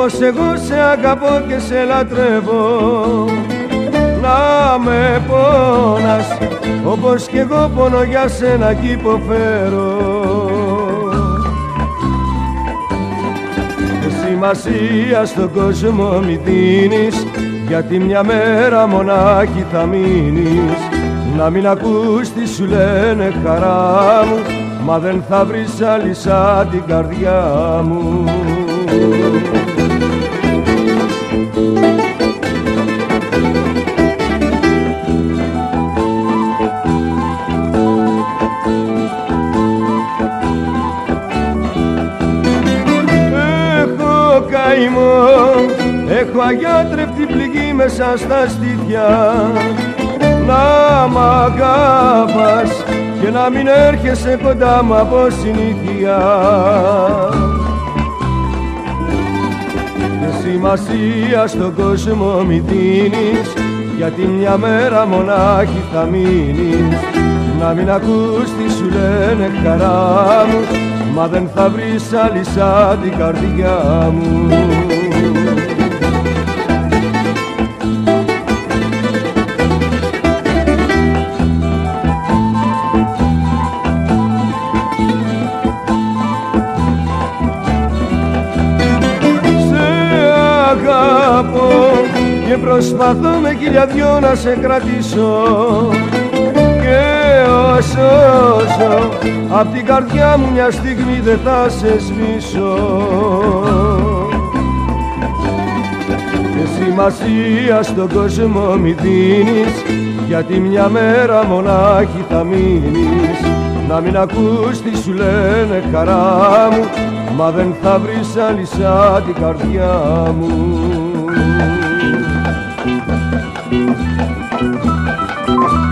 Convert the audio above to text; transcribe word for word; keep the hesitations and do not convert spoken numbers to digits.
όπως εγώ σε αγαπώ και σε λατρεύω, να με πόνας όπως κι εγώ πονώ για σένα κι υποφέρω. Σημασία στον κόσμο μη δίνεις, γιατί μια μέρα μονάχη θα μείνεις. Να μην ακούς τι σου λένε χαρά μου, μα δεν θα βρεις άλλη σαν την καρδιά μου. Έχω καημό, έχω αγιάτρευτη πληγή μέσα στα στήθια. Να μ' αγάπας και να μην έρχεσαι κοντά μου από συνήθεια. Και σημασία στον κόσμο μη δίνεις, γιατί μια μέρα μονάχη θα μείνεις. Να μην ακούς τι σου λένε χαρά μου, μα δεν θα βρεις άλλη σαν την καρδιά μου. Και προσπαθώ με χίλια δυο να σε κρατήσω, και όσο ζω απ' την καρδιά μου μια στιγμή δεν θα σε σβήσω. Και σημασία στον κόσμο μη δίνεις, γιατί μια μέρα μονάχη θα μείνεις. Να μην ακούς τι σου λένε χαρά μου, μα δεν θα βρεις άλλη σαν την καρδιά μου.